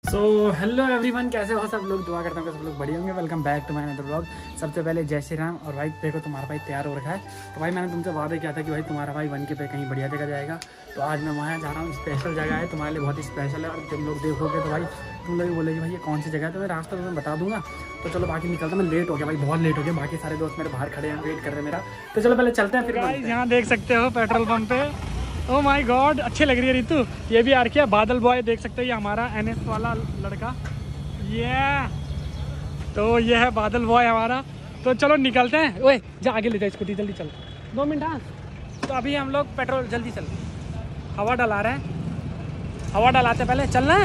So hello everyone, कैसे हो सब लोग। दुआ करता हूँ कि सब लोग बढ़िया होंगे। Welcome back to my another vlog. सबसे पहले जय श्री राम। और भाई देखो, तुम्हारा भाई तैयार हो रखा है। तो भाई मैंने तुमसे वादा किया था कि भाई तुम्हारा भाई 1K पे कहीं बढ़िया जगह जाएगा। तो आज मैं वहाँ जा रहा हूँ। स्पेशल जगह है, तुम्हारे लिए बहुत ही स्पेशल है। और तुम लोग देखोगे तो भाई तुम लोग बोलेगे भाई ये कौन सी जगह है। तो मैं रास्ता तुम्हें बता दूंगा। तो चलो बाकी निकलता, मैं लेट हो गया भाई, बहुत लेट हो गया। बाकी सारे दोस्त मेरे बाहर खड़े हैं, वेट कर रहे हैं मेरा। तो चलो पहले चलते हैं फिर। यहाँ देख सकते हो पेट्रोल पंप पे, ओ माय गॉड अच्छी लग रही है रितु। ये भी आ रखी है बादल बॉय, देख सकते हो ये हमारा NS वाला लड़का। ये तो ये है बादल बॉय हमारा। तो चलो निकलते हैं। ओए जा आगे ले जा स्कूटी, जल्दी चल। 2 मिनट। हाँ तो अभी हम लोग पेट्रोल जल्दी चल, हवा डला रहे हैं। हवा डलाते पहले चलना।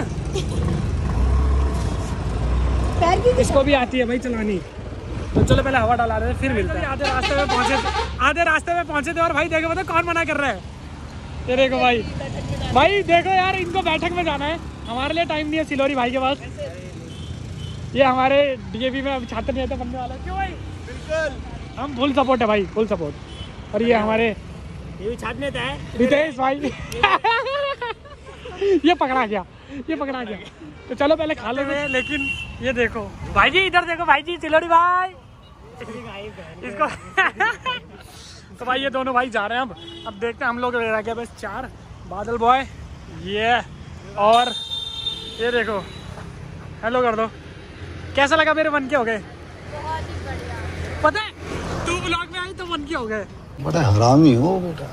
इसको भी आती है भाई चलानी। तो चलो पहले हवा डला रहे हैं फिर मिलते हैं। आधे रास्ते में पहुंचे थे और भाई देखो मतलब कौन मना कर रहा है। ये देखो भाई देखो यार, इनको बैठक में जाना है, हमारे लिए टाइम नहीं है। सिलोरी भाई के पास। ये हमारे DAV में अभी छात्र नहीं बनने वाला। क्यों भाई? बिल्कुल हम फुल सपोर्ट है भाई, फुल सपोर्ट। और ये हमारे ये भी छात्र नेता है रितेश भाई। ये पकड़ा गया। तो चलो पहले खा लो। लेकिन ये देखो भाई जी, इधर देखो भाई जी, सिलोरी भाई इसको। तो भाई ये दोनों भाई जा रहे हैं। अब देखते हैं। हम लोग रह गया बस 4। बादल बॉय ये और ये देखो। हेलो कर दो। कैसा लगा मेरे 1K हो गए? बहुत ही बढ़िया। पता है तू ब्लॉग में आई तो 1K हो गए। बड़ा हरामी हो बेटा।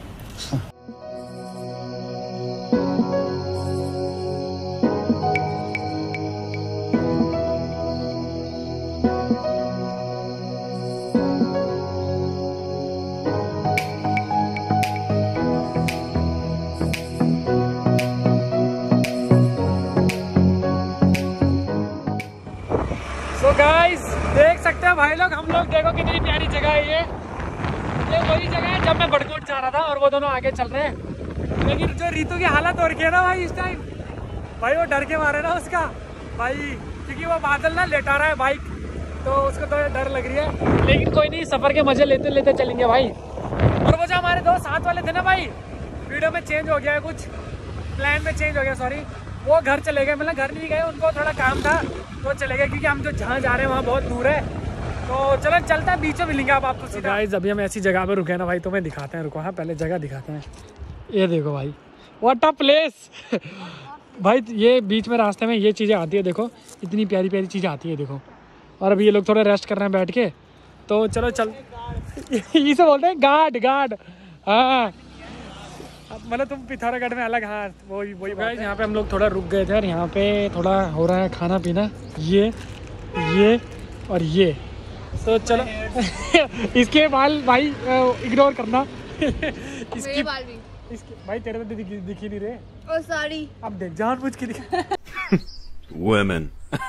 तो गाइस देख सकते हैं भाई लोग, हम लोग देखो कितनी प्यारी जगह है ये वही जगह है जब मैं बड़कोट जा रहा था। और वो दोनों आगे चल रहे हैं। लेकिन जो रीतू की हालत हो रखी है ना भाई इस टाइम, भाई वो डर के मारे ना उसका भाई, क्योंकि वो बादल ना लेटा रहा है बाइक, तो उसको तो डर लग रही है। लेकिन कोई नहीं, सफर के मजे लेते लेते चलेंगे भाई। और वो जो हमारे दोस्त साथ वाले थे ना भाई, वीडियो में चेंज हो गया है, कुछ प्लान में चेंज हो गया, सॉरी। वो घर चले गए, मतलब घर नहीं गए, उनको थोड़ा काम था तो चले गए। क्योंकि हम जो जहाँ जा रहे हैं वहाँ बहुत दूर है। तो चलो चलता है, बीच में मिलेंगे आप आपको सीधा। गाइस अभी हम ऐसी जगह पे रुके ना भाई, तुम्हें दिखाते हैं। रुको, हाँ पहले जगह दिखाते हैं। ये देखो भाई, व्हाट अ प्लेस। भाई ये बीच में रास्ते में ये चीज़ें आती है, देखो इतनी प्यारी प्यारी चीज़ें आती है देखो। और अभी ये लोग थोड़ा रेस्ट कर रहे हैं बैठ के। तो चलो चल। इसे बोलते हैं गार्ड। हाँ मतलब तुम पिथौरागढ़ में अलग। हाँ वही गाइस, यहाँ पे हम लोग थोड़ा रुक गए थे और यहाँ पे थोड़ा हो रहा है खाना पीना, ये और ये। तो चलो। इसके बाल भाई इग्नोर करना। इसके बाल भी इसके भाई तेरे तो दिख ही नहीं रहे। Oh sorry. अब देख जानबूझ के दिख। Women.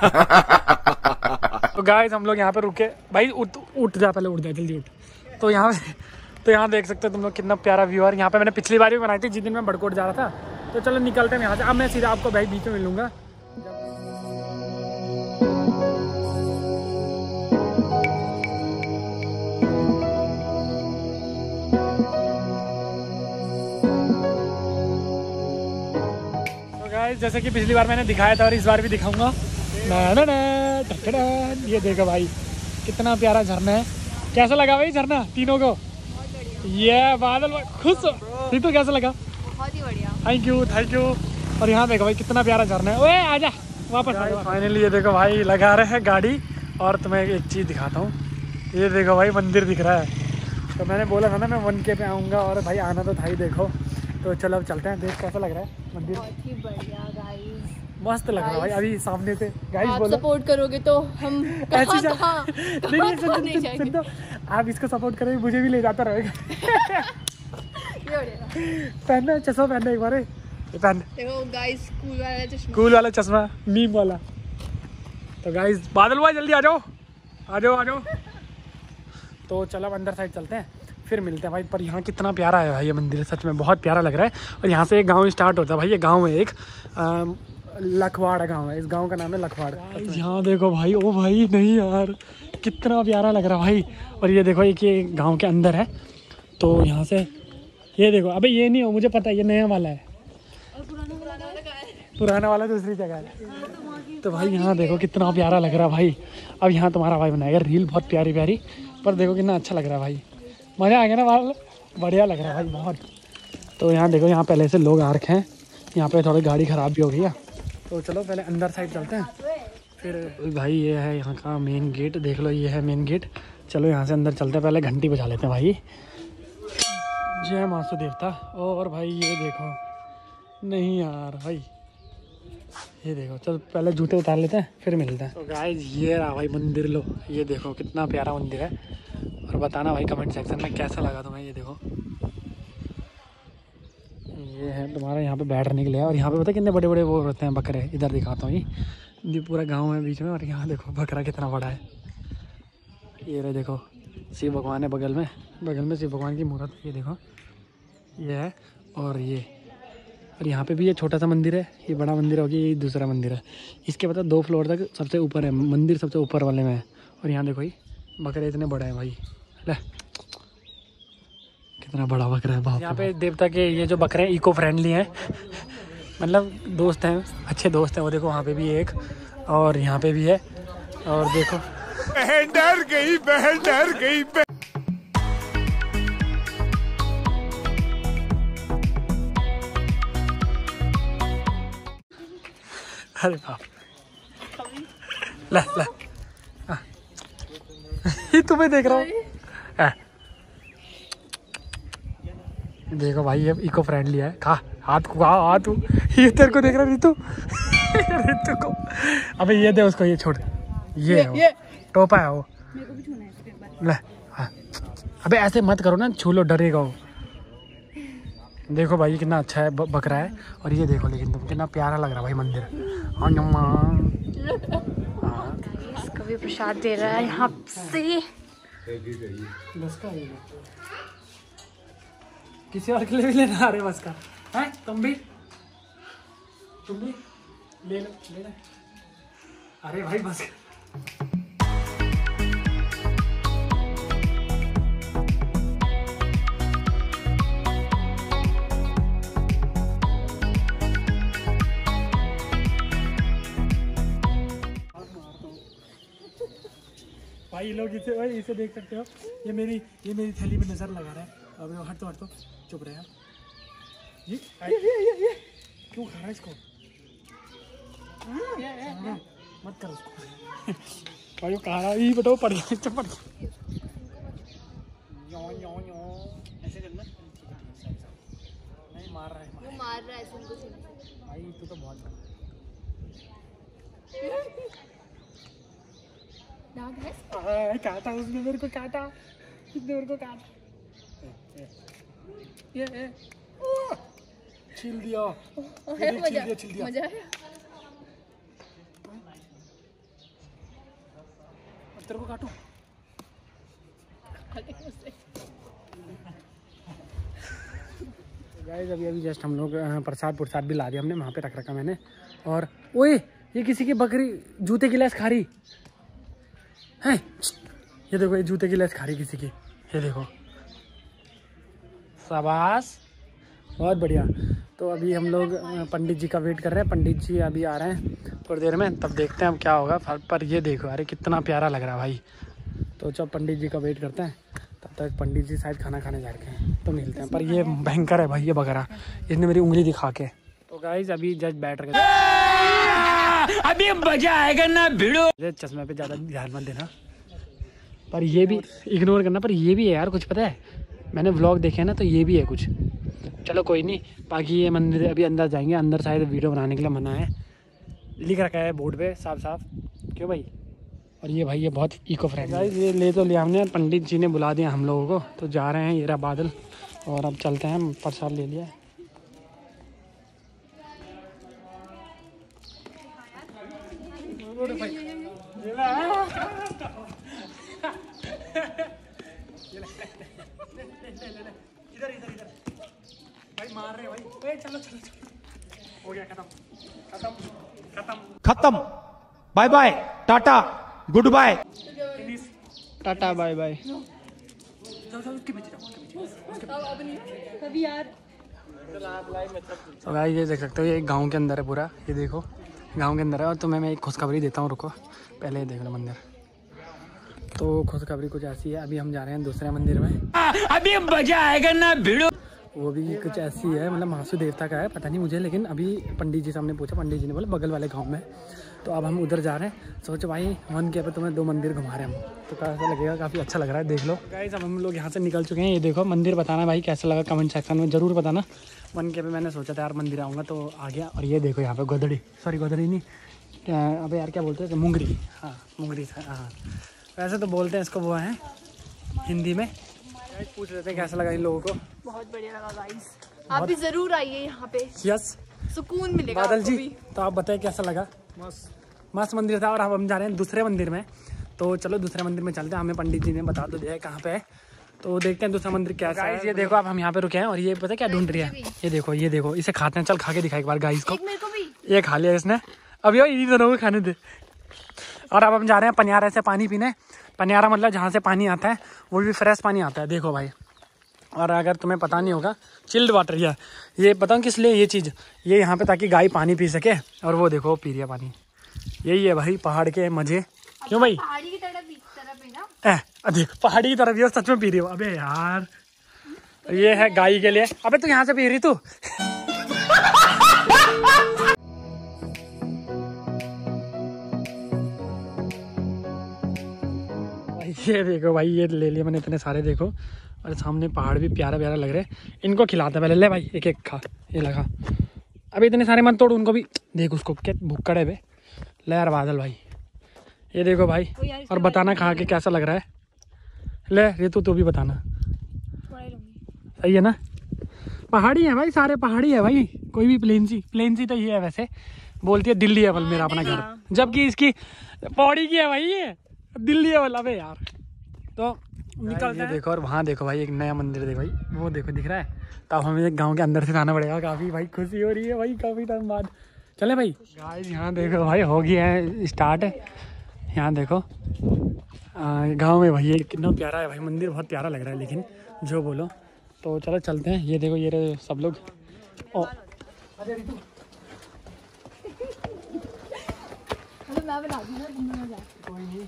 तो गाइस हम लोग यहाँ पे रुके भाई। उठ जा पहले, उठ जा जल्दी उठ। तो यहाँ देख सकते हो तुम लोग कितना प्यारा व्यू है। यहाँ पे मैंने पिछली बार भी बनाई थी जिस दिन मैं बड़कोट जा रहा था। तो चलो निकलते हैं यहाँ से। अब मैं सीधा आपको भाई बीच में मिलूंगा। तो गाइस जैसे कि पिछली बार मैंने दिखाया था और इस बार भी दिखाऊंगा। ये देखो भाई कितना प्यारा झरना है। कैसा लगा भाई झरना तीनों को? ये बादल खुश हो तो कैसा लगा? बहुत ही बढ़िया। Thank you. और यहाँ देखो भाई कितना प्यारा झरना है। ओए आजा वापस। फाइनली ये देखो भाई लगा रहे हैं गाड़ी। और तुम्हें एक चीज़ दिखाता हूँ। ये देखो भाई मंदिर दिख रहा है। तो मैंने बोला था ना मैं 1K पे आऊँगा, और भाई आना तो था ही। देखो तो चलो अब चलते हैं। देख कैसा लग रहा है मंदिर। बहुत ही बढ़िया गाइस, मस्त लग रहा है भाई। अभी सामने से गाइस आप बोलो सपोर्ट करोगे तो हम ऐसी कहाँ सुन तो आप इसको सपोर्ट करेंगे, मुझे भी ले जाता रहेगा। पहनना चश्मा, पहनना एक बार। ये पहन देखो गाइस, स्कूल वाला चश्मा, मीम वाला। तो गाइस बादल भाई जल्दी आ जाओ। तो चलो अब अंदर साइड चलते हैं, फिर मिलते हैं भाई। पर यहाँ कितना प्यारा है भाई ये मंदिर, सच में बहुत प्यारा लग रहा है। और यहाँ से एक गांव स्टार्ट होता है भाई। ये गांव है एक लखवाड़ गांव है। इस गांव का नाम है लखवाड़। यहाँ देखो भाई, ओ भाई नहीं यार कितना प्यारा लग रहा है भाई। और ये देखो एक ये गांव के अंदर है। तो यहाँ से ये देखो, अबे ये नहीं हो, मुझे पता है ये नया वाला है। पुराना वाला दूसरी जगह है। तो भाई यहाँ देखो कितना प्यारा लग रहा है भाई। अब यहाँ तुम्हारा भाई बनाएगा रील, बहुत प्यारी प्यारी, पर देखो कितना अच्छा लग रहा है भाई। मज़ा आ गया ना भाई, बढ़िया लग रहा है भाई बहुत। तो यहाँ देखो, यहाँ पहले से लोग आ रखे हैं, यहाँ पे थोड़ी गाड़ी ख़राब भी हो गई है। तो चलो पहले अंदर साइड चलते हैं फिर। भाई ये है यहाँ का मेन गेट, देख लो ये है मेन गेट। चलो यहाँ से अंदर चलते हैं, पहले घंटी बजा लेते हैं भाई। जय मासु देवता। और भाई ये देखो, नहीं यार भाई ये देखो, चल पहले जूते उतार लेते हैं फिर मिलते हैं। तो गाइस ये रहा भाई मंदिर, लो ये देखो कितना प्यारा मंदिर है। और बताना भाई कमेंट सेक्शन में कैसा लगा तुम्हें। ये देखो ये है तुम्हारा यहाँ पे बैठने के लिए। और यहाँ पे पता कितने बड़े बड़े वो होते हैं बकरे, इधर दिखाता हूँ। ये पूरा गाँव है बीच में, और यहाँ देखो बकरा कितना बड़ा है। ये रहे देखो, शिव भगवान है बगल में शिव भगवान की मूर्त, ये देखो ये है। और यहाँ पे भी ये छोटा सा मंदिर है, ये बड़ा मंदिर होगी, ये दूसरा मंदिर है। इसके पता 2 फ्लोर तक सबसे ऊपर है मंदिर, सबसे ऊपर वाले में है। और यहाँ देखो ये बकरे इतने बड़े हैं भाई, ले कितना बड़ा बकरा है बाप। यहाँ पे देवता के ये जो बकरे हैं इको फ्रेंडली हैं, मतलब दोस्त हैं, अच्छे दोस्त हैं। वो देखो वहाँ पे भी एक, और यहाँ पे भी है। और देखो बहन डर गई। अरे बाप, ला ये तुम्हें देख रहा हूँ। देखो भाई ये इको फ्रेंडली है, खा हाथ को, हाथ ये तेरे को देख रहा रितु। रितु को अबे ये दे उसको, ये छोड़, ये टोपा है वो, ले हाँ। अबे ऐसे मत करो ना, छू लो डरेगा वो। देखो भाई कितना अच्छा है बकरा है। और ये देखो लेकिन तुम कितना प्यारा लग रहा है भाई मंदिर। इसको भी प्रसाद दे रहा है यहाँ से। किसी और के लिए भी लेना आ रहे बस का है, तुम भी ले लो। अरे भाई बस भाई लोग इसे देख सकते हो। ये मेरी थैली पे नजर लगा रहा है। अब हट तो चुप रहे यार। ये क्यों खा रहा है इसको? मत कर उसको। भाई वो कहा रहा है, बताओ पड़ गया, चुप पड़ गया। ऐसे करना नहीं, मार रहा है भाई, तू तो बहुत काटा उसने, मेरे को काटा, ये छिल दिया, छिल दिया। मजा है। तेरे को काटूं? गाइस अभी जस्ट हम लोग प्रसाद भी ला दिया हमने, वहाँ पे रख रखा मैंने। और ओए ये किसी की बकरी जूते की लेस खा रही है। ये देखो ये जूते की लेस खा रही किसी की, ये देखो। शाबाश, बहुत बढ़िया। तो अभी हम लोग पंडित जी का वेट कर रहे हैं। पंडित जी अभी आ रहे हैं थोड़ी देर में, तब देखते हैं अब क्या होगा। पर ये देखो अरे कितना प्यारा लग रहा है भाई। तो जब पंडित जी का वेट करते हैं, तब तक पंडित जी शायद खाना खाने जा रहे हैं, तो मिलते हैं। पर ये भयंकर है भाई ये बकरा, इसने मेरी उंगली दिखा के। तो गाइस अभी जस्ट बैठ रहे, अभी मजा आएगा ना भिड़ो। चश्मे पे ज़्यादा ध्यान मत देना, पर ये भी इग्नोर करना। पर ये भी है यार कुछ, पता है मैंने व्लॉग देखे ना, तो ये भी है कुछ। चलो कोई नहीं, बाकी ये मंदिर अभी अंदर जाएंगे। अंदर शायद वीडियो बनाने के लिए मना है, लिख रखा है बोर्ड पे साफ साफ। क्यों भाई? और ये भाई ये बहुत इको फ्रेंडली है। ये ले तो लिया हमने, पंडित जी ने बुला दिया हम लोगों को, तो जा रहे हैं। ये रहा बादल, और अब चलते हैं। प्रसाद ले लिया। इधर भाई मार रहे भाई। चलो हो गया, खत्म। Bye bye, tata, good bye. Tata bye bye. जाओ उसके पीछे जाओ, अभी यार तो गाइस ये देख सकते हो, ये एक गांव के अंदर है पूरा, ये देखो गांव के अंदर है। और तुम्हें मैं एक खुशखबरी देता हूँ, रुको पहले ये देख लो मंदिर। तो खुशखबरी कुछ ऐसी है, अभी हम जा रहे हैं दूसरे मंदिर में, अभी मजा आएगा ना भिड़ो। वो भी कुछ ऐसी है, मतलब महासु देवता का है, पता नहीं मुझे, लेकिन अभी पंडित जी से हमने पूछा, पंडित जी ने बोला बगल वाले गांव में। तो अब हम उधर जा रहे हैं। सोचो भाई 1K पे तुम्हें 2 मंदिर घुमा रहे हैं हम, तो कैसा लगेगा, काफ़ी अच्छा लग रहा है, देख लो गाइस। अब हम लोग यहाँ से निकल चुके हैं, ये देखो मंदिर। बताना भाई कैसा लगा कमेंट सेक्शन में ज़रूर बताना। 1K पे मैंने सोचा था यार मंदिर आऊँगा तो आ गया। और ये देखो यहाँ पे गोदड़ी, सॉरी गोदड़ी नहीं, अबे यार क्या बोलते हैं, मुंगरी, हाँ मुंगरी, हाँ वैसे तो बोलते हैं इसको, वो है हिंदी में। पूछ रहे थे कैसा लगा इन लोगों को। बहुत बढ़िया लगा गाइस, आप भी जरूर आइए यहाँ पे, यस सुकून मिलेगा बादल आपको जी। भी। तो आप बताएं कैसा लगा। मस्त मंदिर था। और अब हम जा रहे हैं दूसरे मंदिर में, तो चलो दूसरे मंदिर में चलते हैं। हमें पंडित जी ने बता तो दिया है कहाँ पे है, तो देखते हैं दूसरा मंदिर कैसा है। ये देखो अब हम यहाँ पे रुके हैं, और ये पता है क्या ढूंढ रही है, ये देखो इसे खाते हैं। चल खा के दिखा एक बार गाइस को। मेरे को भी ये खा लिया इसने, अब यो इन्हीं दोनों को खाने दे। और अब हम जा रहे हैं पनियारा से पानी पीने। पनियारा मतलब जहाँ से पानी आता है वो भी फ्रेश पानी आता है, देखो भाई। और अगर तुम्हें पता नहीं होगा, चिल्ड वाटर ये बताऊँ किस लिए ये चीज़, ये यहाँ पे ताकि गाय पानी पी सके। और वो देखो पी रही है पानी, यही है भाई पहाड़ के मजे। क्यों भाई, पहाड़ी की तरफ है ना, देख पहाड़ी की तरफ, ये सच में पी रही हो। अबे यार ये है गाय के लिए। अबे तू यहाँ से पी रही तू। ये देखो भाई, ये ले लिए मैंने इतने सारे, देखो। और सामने पहाड़ भी प्यारा प्यारा लग रहे हैं। इनको खिलाता पहले, ले भाई एक एक खा, ये लगा। अभी इतने सारे मत तोड़, उनको भी देख, उसको क्या भुक्कड़ है बे। ले यार बादल भाई, ये देखो भाई। और बताना खा के कैसा लग रहा है। ले रितु तू भी बताना, सही है ना। पहाड़ी है भाई, सारे पहाड़ी है भाई, कोई भी प्लेन सी तो ये है। वैसे बोलती है दिल्ली है बल मेरा अपना घर, जबकि इसकी पौड़ी की है भाई, ये दिल्ली है बल। अबे यार तो निकलते हैं। देखो और वहाँ देखो भाई एक नया मंदिर, देखो भाई वो देखो दिख रहा है। तो अब हमें एक गांव के अंदर से जाना पड़ेगा। काफ़ी भाई खुशी हो रही है भाई, काफ़ी टाइम बाद। चले भाई गाइस, यहाँ देखो भाई हो गया है स्टार्ट। यहाँ देखो गांव में भाई ये कितना प्यारा है भाई, मंदिर बहुत प्यारा लग रहा है, लेकिन जो बोलो। तो चलो चलते हैं। ये देखो ये रहे सब लोग। ओ कोई नहीं,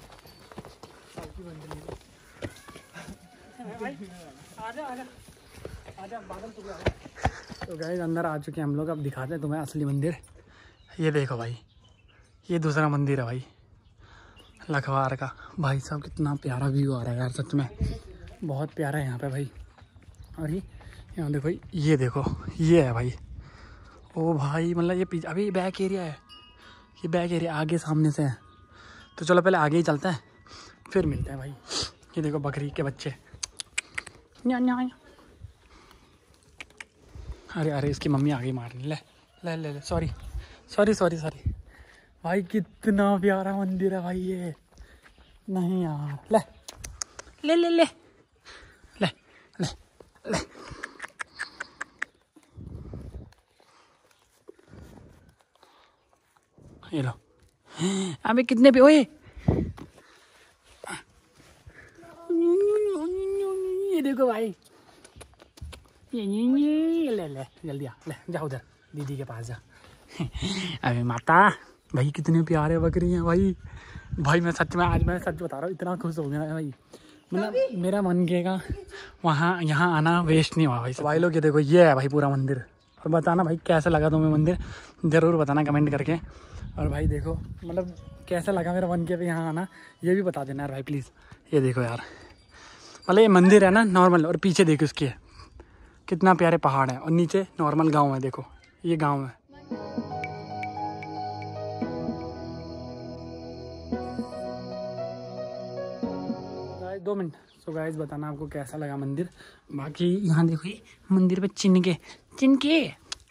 तो गाइस अंदर आ चुके हैं हम लोग। अब दिखाते हैं तुम्हें असली मंदिर। ये देखो भाई, ये दूसरा मंदिर है भाई लखवार का। भाई साहब कितना प्यारा व्यू आ रहा है यार, सच में बहुत प्यारा है यहाँ पे भाई। और ये यहाँ देखो भाई, ये देखो ये है भाई। ओ भाई मतलब ये पीछे अभी बैक एरिया है, ये बैक एरिया आगे सामने से है। तो चलो पहले आगे ही चलते हैं, फिर मिलते हैं भाई। ये देखो बकरी के बच्चे। अरे इसकी मम्मी आ गई मारने। ले ले ले ले, सॉरी भाई। कितना प्यारा मंदिर है भाई ये। नहीं यार, ले ले ले ले ले ले ले। ये लो। अबे कितने पे, ओए ये देखो भाई, ये ले ले जल्दी आ, ले जा उधर दीदी के पास जा। अरे माता भाई कितने प्यारे बकरी हैं भाई। भाई मैं सच में आज मैं सच बता रहा हूँ, इतना खुश हो गया भाई। मतलब मेरा मन कहेगा वहाँ यहाँ आना वेस्ट नहीं हुआ भाई। भाई लोग ये देखो, ये है भाई पूरा मंदिर। और बताना भाई कैसा लगा तुम्हें मंदिर, ज़रूर बताना कमेंट करके। और भाई देखो मतलब कैसा लगा मेरा 1K पे यहाँ आना, ये भी बता देना यार भाई प्लीज़। ये देखो यार, मतलब ये मंदिर है ना नॉर्मल, और पीछे देखो इसके कितना प्यारे पहाड़ है, और नीचे नॉर्मल गांव है। देखो ये गांव है। Guys 2 minute. सो गाइस बताना आपको कैसा लगा मंदिर। बाकी यहाँ देखो ये मंदिर पे चिन्ह के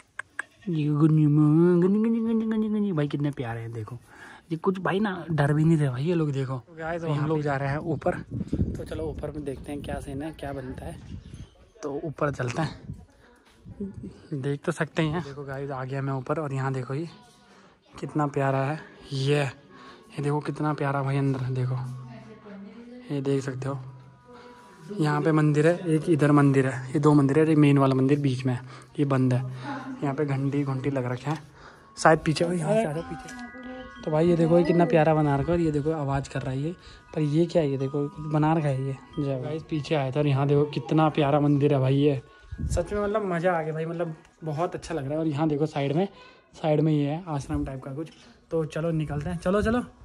भाई कितने प्यारे हैं। देखो ये कुछ भाई ना डर भी नहीं थे भाई ये लोग। देखो गाइस हम लोग जा रहे हैं ऊपर, तो चलो ऊपर में देखते हैं क्या सीन है, क्या बनता है। तो ऊपर चलते हैं, देख तो सकते हैं। देखो गाइस आ गया मैं ऊपर, और यहाँ देखो ये कितना प्यारा है। ये देखो कितना प्यारा भाई अंदर, देखो ये देख सकते हो। यहाँ पे मंदिर है, एक इधर मंदिर है, ये 2 मंदिर है। ये मेन वाला मंदिर बीच में है, ये बंद है। यहाँ पे घंटी लग रखे हैं शायद पीछे, यहाँ से आ जाओ पीछे। तो भाई ये देखो ये कितना प्यारा बना रखा है, और ये देखो आवाज़ कर रहा है ये, पर ये क्या है, ये देखो कुछ बना रखा है ये। जय भाई पीछे आया था, और यहाँ देखो कितना प्यारा मंदिर है भाई ये, सच में मतलब मज़ा आ गया भाई, मतलब बहुत अच्छा लग रहा है। और यहाँ देखो साइड में ये है आश्रम टाइप का कुछ। तो चलो निकलते हैं, चलो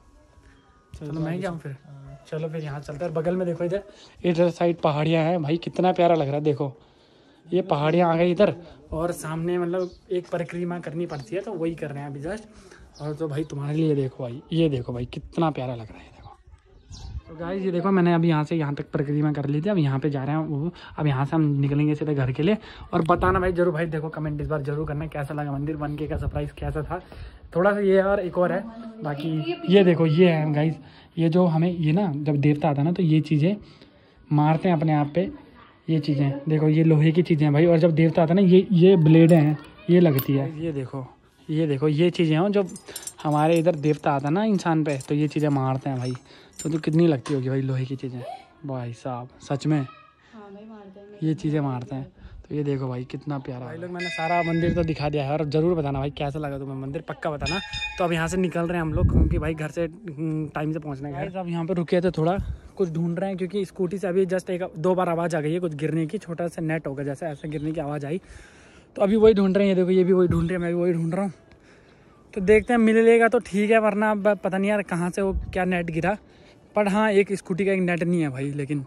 मैं क्या हूँ फिर, चलो फिर यहाँ चलते हैं। बगल में देखो इधर साइड पहाड़ियाँ हैं भाई, कितना प्यारा लग रहा है। देखो ये पहाड़ियाँ आ गई इधर, और सामने मतलब एक परिक्रमा करनी पड़ती है, तो वही कर रहे हैं अभी जस्ट। और तो भाई तुम्हारे लिए देखो भाई, ये देखो भाई कितना प्यारा लग रहा है। तो गाइस ये देखो मैंने अभी यहाँ से यहाँ तक परिक्रमा कर ली थी, अब यहाँ पे जा रहे हैं वो। अब यहाँ से हम निकलेंगे सीधे घर के लिए। और बताना भाई जरूर भाई, देखो कमेंट इस बार जरूर करना कैसा लगा मंदिर, 1K का सरप्राइज कैसा था। थोड़ा सा ये और एक और है, बाकी ये देखो ये है गाइस, ये जो हमें ये ना जब देवता आता है ना, तो ये चीज़ें मारते हैं अपने आप पे। ये चीज़ें देखो, ये लोहे की चीज़ें हैं भाई, और जब देवता आता है ना, ये ब्लेड हैं, ये लगती है। ये देखो ये चीज़ें हैं, जब हमारे इधर देवता आता है ना इंसान पे, तो ये चीज़ें मारते हैं भाई। तो कितनी लगती होगी भाई लोहे की चीज़ें भाई साहब, सच में ये चीज़ें मारते हैं। तो ये देखो भाई कितना प्यारा भाई। लोग मैंने सारा मंदिर तो दिखा दिया है, और ज़रूर बताना भाई कैसा लगा तुम्हें मंदिर, पक्का बताना। तो अब यहाँ से निकल रहे हैं हम लोग, क्योंकि भाई घर से टाइम से पहुँचना है। अब यहाँ पे रुके थे, थोड़ा कुछ ढूंढ रहे हैं, क्योंकि स्कूटी से अभी जस्ट 1-2 बार आवाज़ आ गई है कुछ गिरने की, छोटा सा नेट होगा जैसे, ऐसे गिरने की आवाज़ आई। तो अभी वही ढूंढ रहे हैं, ये देखो ये भी वही ढूंढ रहे हैं, मैं भी वही ढूंढ रहा हूँ। तो देखते हैं मिलेगा तो ठीक है, वरना अब पता नहीं यार कहाँ से वो क्या नेट गिरा। पर हाँ एक स्कूटी का एक नेट नहीं है भाई लेकिन।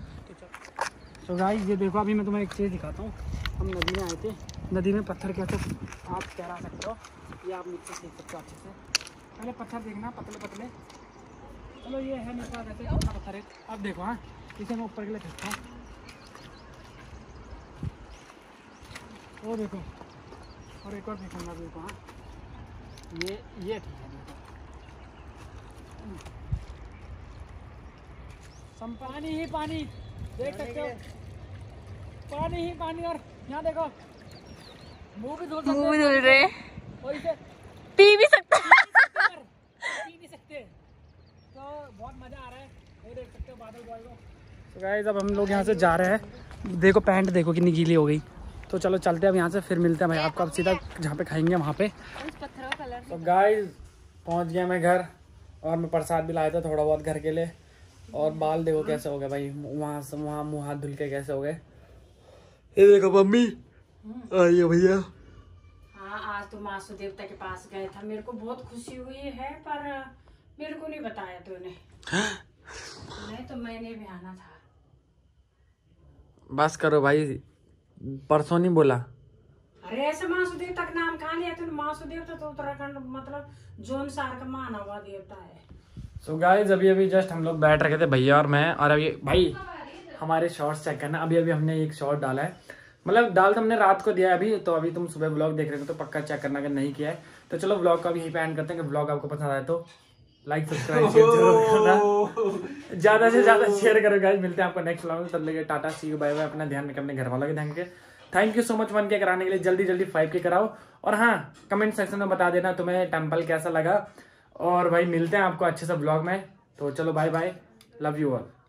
तो गाइस ये देखो अभी मैं तुम्हें एक चीज़ दिखाता हूँ। हम नदी में आए थे, नदी में पत्थर कैसे आप तैरा सकते हो, ये आप नीचे सीख सकते हो अच्छे से। पहले पत्थर देखना पतले, चलो ये है मेरे पास ऐसे छोटा पत्थर है। अब देखो हाँ, इसे मैं ऊपर के लिए खींचता हूँ, वो देखो, और एक और देखूँगा देखो। हाँ ये ठीक है, देखो सब पानी ही पानी, देख सकते हो पानी ही पानी। और यहाँ देखो मुँह भी धुल रहे, और इसे पी भी सकते पी नहीं सकते। तो बहुत मजा आ रहा है, वो देख सकते हो बादल बॉय को। तो गाइस अब हम लोग यहाँ से जा रहे हैं, देखो पैंट देखो कितनी गीली हो गई। तो चलो चलते हैं अब यहाँ से, फिर मिलते हैं भाई आपको अब सीधा जहाँ पे खाएंगे वहाँ पे। तो गाइस पहुँच गया मैं घर, और मैं प्रसाद भी लाया था थोड़ा बहुत घर के लिए। और बाल देखो कैसे हो गए भाई, वहाँ से वहाँ मुँह हाथ धुल के कैसे हो गए। ये देखो मम्मी आइए भैया। हाँ आज तो मासू देवता के पास गए था, मेरे को बहुत खुशी हुई है, पर मेरे को नहीं बताया तूने। नहीं तो मैंने भी आना था। बस करो भाई, परसों नहीं बोला। अरे ऐसे मासू देवता का नाम कहाँ लिया तूने? मासू देवता तो उत्तराखंड मतलब जोन सार का माना हुआ देवता है। सो गाइस अभी जस्ट हम लोग बैठ रखे थे भैया और मैं, और अभी भाई हमारे शॉर्ट्स चेक करना। अभी हमने एक शॉर्ट डाला है, मतलब डाल तो हमने रात को दिया है अभी, तो अभी तुम सुबह व्लॉग देख रहे हो तो पक्का चेक करना अगर नहीं किया है तो। चलो व्लॉग का अभी यहीं पे एंड करते हैं। व्लॉग आपको पसंद आया तो लाइक सब्सक्राइब शेयर जरूर करना, ज्यादा से ज्यादा शेयर करो गाइस। मिलते हैं आपको नेक्स्ट व्लॉग में, तब लगे tata see you bye bye. अपना ध्यान रखें, अपने घर वालों के ध्यान रखें। Thank you so much 1K कराने के लिए, जल्दी 5K कराओ। और हाँ कमेंट सेक्शन में बता देना तुम्हें टेम्पल कैसा लगा। और भाई मिलते हैं आपको अच्छे से व्लॉग में। तो चलो bye bye, love you all.